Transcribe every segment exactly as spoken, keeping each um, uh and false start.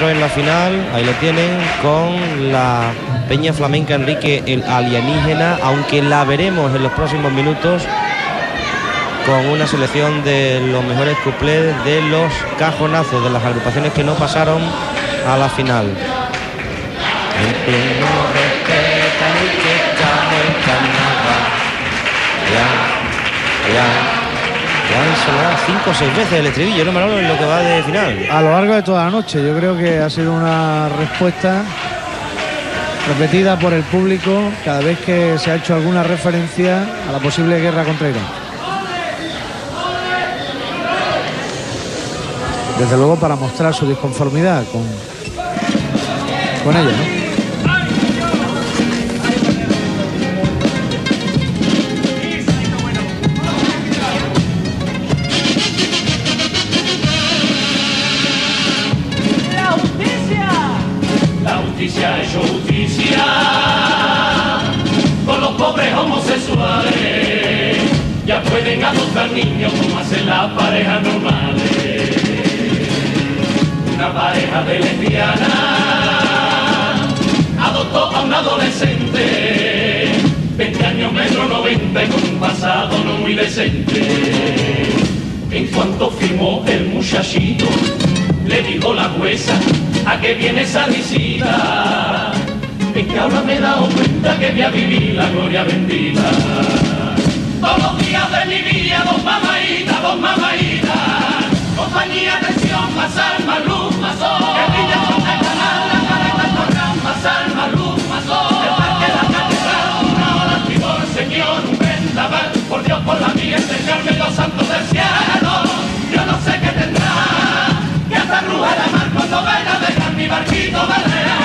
encuentro en la final, ahí lo tienen, con la Peña Flamenca Enrique el Alienígena, aunque la veremos en los próximos minutos con una selección de los mejores cuplés de los cajonazos, de las agrupaciones que no pasaron a la final. El que no respeta ni que echamos en carnaval. Ya, ya. Ya han sonado cinco o seis veces el estribillo, ¿no, Manolo? En lo que va de final. A lo largo de toda la noche. Yo creo que ha sido una respuesta repetida por el público cada vez que se ha hecho alguna referencia a la posible guerra contra Irán. Desde luego para mostrar su disconformidad con, con ella, ¿no? Justicia es justicia con los pobres homosexuales. Ya pueden adoptar niños como hacen las parejas normales. Una pareja de lesbianas adoptó a un adolescente, veinte años, metro noventa y con un pasado no muy decente. En cuanto firmó el muchachito, le dijo la jueza: ¿a qué viene esa visita? Es que ahora me he dado cuenta que voy a vivir la gloria bendita. Todos los días de mi vida, dos mamaitas, dos mamaitas. Compañía, atención, más alma, luz, más sol. Que brilla con el canal, la careta corran, más alma, luz, más sol. El parque, la catedral, una hora activó el señor, un vendaval. Por Dios, por la mía, enseñarme los santos del cielo. Yo no sé qué tendrá, que hasta ruja la mar cuando venga a dejar mi barquito velero.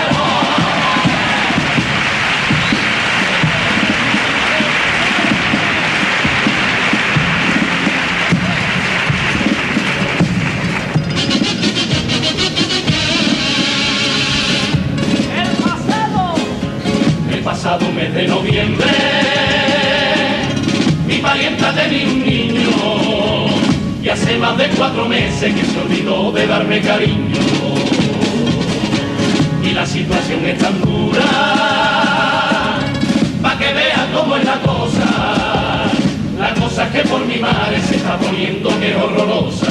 El pasado, el pasado mes de noviembre, mi parienta tenía un niño. Y hace más de cuatro meses que se olvidó de darme cariño. Y la situación es tan dura, pa' que veas cómo es la cosa. La cosa es que por mi madre se está poniendo que es horrorosa.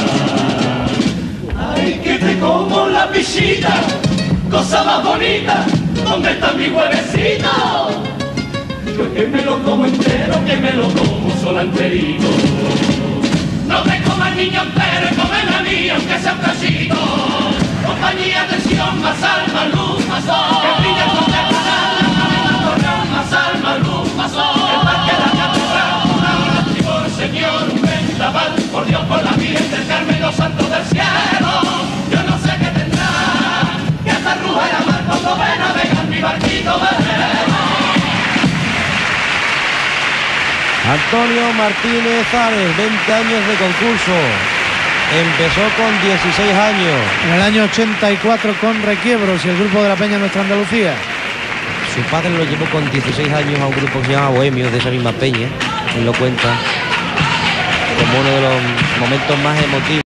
Ay, que te como la pichita, cosa más bonita. ¿Dónde está mi huevecito? Yo que me lo como entero, que me lo como sola enterito. No te comas niño entero y comen a mí, aunque sea un cachito. Compañía, atención, más alma, luz, más sol. Que brilla con el canal, la cabeza corral, más alma, luz, más sol. El parque, la catedral, una hora activó el señor, un vendaval. Por Dios, por la Virgen del Carmen y los santos del cielo. Yo no sé qué tendrá, que hasta ruja la mar cuando ven a navegar mi barquito velero. Antonio Martínez Ares, veinte años de concurso. Empezó con dieciséis años. En el año ochenta y cuatro con Requiebros y el grupo de la Peña Nuestra Andalucía. Su padre lo llevó con dieciséis años a un grupo que se llama Bohemios, de esa misma peña. Él lo cuenta como uno de los momentos más emotivos.